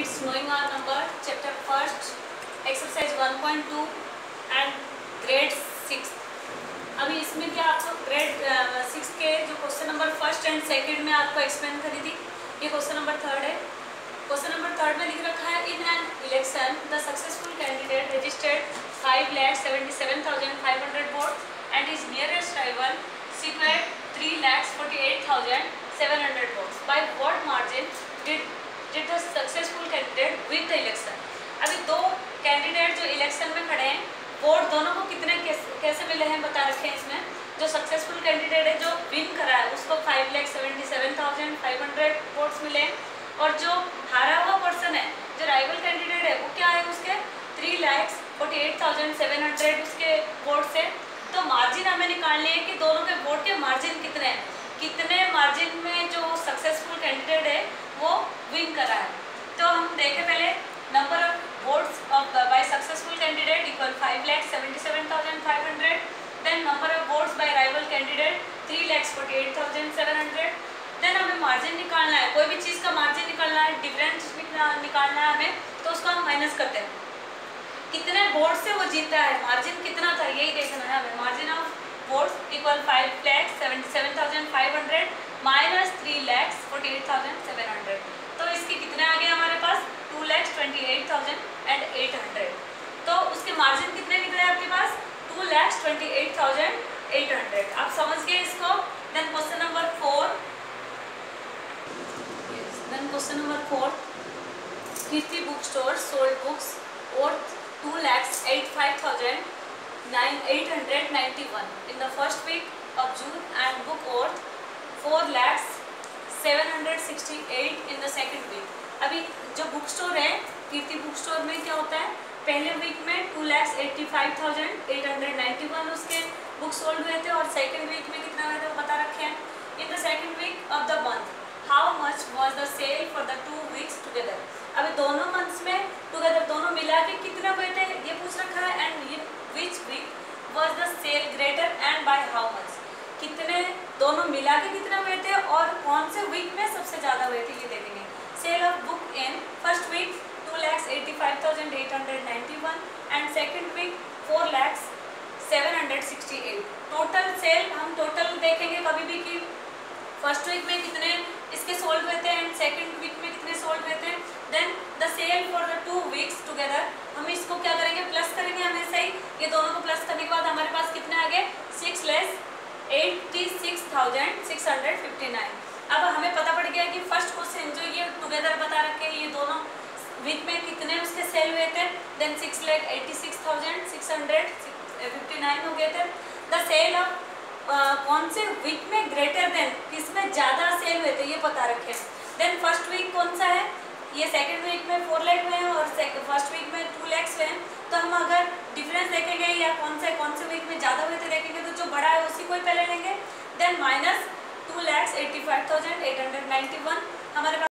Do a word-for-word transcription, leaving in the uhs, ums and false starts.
It's knowing our number, chapter first, exercise one point two and grade six. अभी इसमें क्या आपको grade six के जो question number first and second में आपको एक्सप्लेन करी थी, ये क्वेश्चन नंबर थर्ड है। क्वेश्चन नंबर थर्ड में लिख रखा है, in an election the successful candidate registered five lakh seventy seven thousand five hundred vote and his nearest rival secured three lakh forty eight thousand seven hundred votes. By what margin did did the successful candidate win the election? अभी दो candidate जो election में खड़े हैं, vote दोनों को कितने कैसे, कैसे मिले हैं बता रखे हैं इसमें। जो सक्सेसफुल कैंडिडेट है, जो विन करा है, उसको five lakh seventy seven thousand five hundred votes मिले हैं, और जो हारा हुआ पर्सन है, जो राइवल कैंडिडेट है, वो क्या है, उसके three lakh forty eight thousand seven hundred उसके वोट से। तो मार्जिन हमें निकालनी है कि दोनों के वोट के मार्जिन कितने हैं, कितने मार्जिन में जो सक्सेसफुल कैंडिडेट है वो विन करा है। तो हम देखें पहले, number of votes of by successful candidate equal five lakh seventy seven thousand five hundred, then number of votes by rival candidate three lakh forty eight thousand seven hundred. Then हमें margin निकालना है, कोई भी चीज़ का मार्जिन निकालना है, डिफरेंस निकालना है हमें, तो उसको हम माइनस करते हैं, कितने वोट से वो जीता है, मार्जिन कितना था, यही देखना है हमें। Margin of votes equal five lakh seventy seven thousand five hundred minus three lakh forty eight thousand seven hundred. तो इसके कितने आ गए हमारे पास, two lakh twenty eight thousand and eight hundred. तो उसके मार्जिन कितने निकले आपके पास, two lakh twenty eight thousand eight hundred. आप समझ गए इसको। Then question number four, then question number four, Kirti book store sold books worth two lakhs eighty-five thousand eight hundred ninety-one in the first week of June and book worth four lakhs seven hundred sixty-eight in the second week. अभी जो book store है, कीर्ति book store में क्या होता है, पहले week में two lakhs eighty five thousand eight hundred ninety one उसके बुक सोल्ड हुए थे, और सेकेंड वीक में कितना हुए थे वो बता रखे हैं। In the second week of the month how much was the sale for the two weeks together. अभी दोनों मंथ्स में टुगेदर दोनों मिला के कितने हुए थे ये पूछ रखा है, and which week was the sale greater and by how much, कितने दोनों मिला के कितने हुए थे और कौन से वीक में सबसे ज़्यादा हुए थे ये देखेंगे। Sale of book in first week two lakhs eighty five thousand eight hundred ninety one and second week four lakhs seven hundred sixty eight. Total sale हम टोटल देखेंगे कभी भी कि फर्स्ट वीक में कितने इसके सोल्ड हुए थे एंड सेकेंड वीक में कितने सोल्ड हुए थे। Then the sale for the two weeks together, हम इसको क्या करेंगे, प्लस करेंगे हमेशा ही। ये दोनों को प्लस करने के बाद हमारे पास कितने आ गए, six lakhs eighty six thousand six hundred fifty nine. अब हमें पता पड़ गया कि फर्स्ट क्वेश्चन जो ये टुगेदर बता रखे हैं, ये दोनों वीक में कितने उसके सेल हुए थे, then six lakh eighty six thousand six hundred fifty nine हो गए थे। द सेल ऑफ Uh, कौन से वीक में ग्रेटर देन, किसमें ज़्यादा सेल हुए थे ये पता रखे। देन फर्स्ट वीक कौन सा है, ये सेकंड वीक में फोर लैख हुए हैं और फर्स्ट वीक में टू लैक्स हुए हैं। तो हम अगर डिफरेंस देखेंगे या कौन से कौन से वीक में ज़्यादा हुए थे देखेंगे, तो जो बड़ा है उसी को ही पहले लेंगे। Then minus two lakhs eighty five thousand eight hundred ninety one हमारे पास